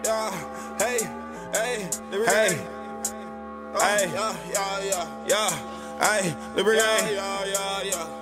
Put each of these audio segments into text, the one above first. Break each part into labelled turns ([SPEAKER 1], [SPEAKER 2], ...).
[SPEAKER 1] Yeah, hey, hey, hey, hey, hey, Liberty, yeah.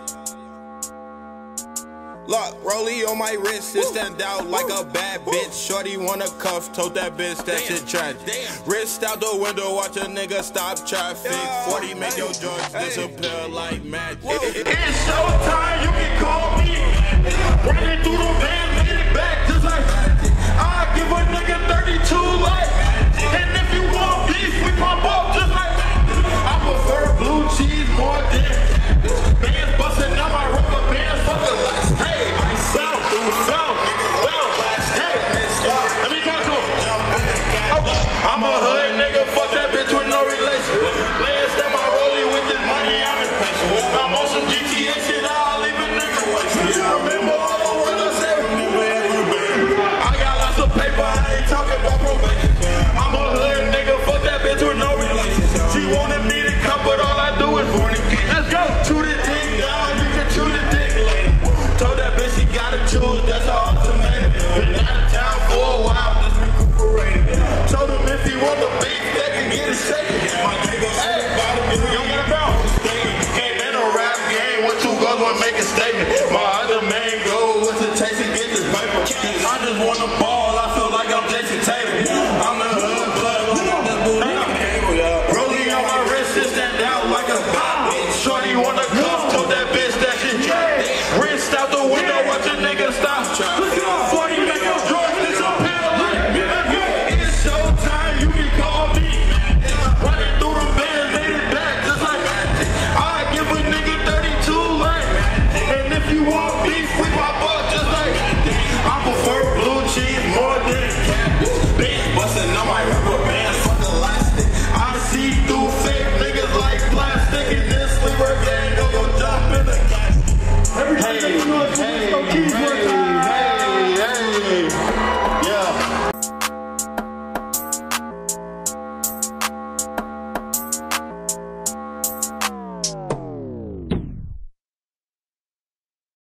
[SPEAKER 1] Look, rollie on my wrist, it stand out like a bad bitch. Shorty wanna cuff, told that bitch that shit tragic. Wrist out the window, watch a nigga stop traffic. 40 make your joints disappear like magic.
[SPEAKER 2] It's showtime, you can call me. Running through the van, make it back just like I give a nigga 32 life. And if you want beef, we pump up just like I prefer blue cheese more than bands busting out my rubber bands, fuck the lights. Hey, sound through sound. Hey, let me talk to him. I'm a hood nigga, fuck that bitch with no relation. Last time I rollie with this money, I'm impatient. I'm on some GTA shit, I'll leave a nigga wasted. Remember all the words I said? I got lots of paper, I ain't talking about probation. I'm a hood nigga, fuck that bitch with no relation. She wanted me to come, but all I do is fornicate. Let's go. Chew the dick down, you can chew the dick later. Told that bitch she gotta choose, that's her ultimatum. Been out of town for a while, just recuperated. Told him if he want the beef, they can get it shaken. My nigga, hey, you got a bounce. Came in a rap game, what you go and make a statement. My other main goal was to taste and get this paper. I just want to ball.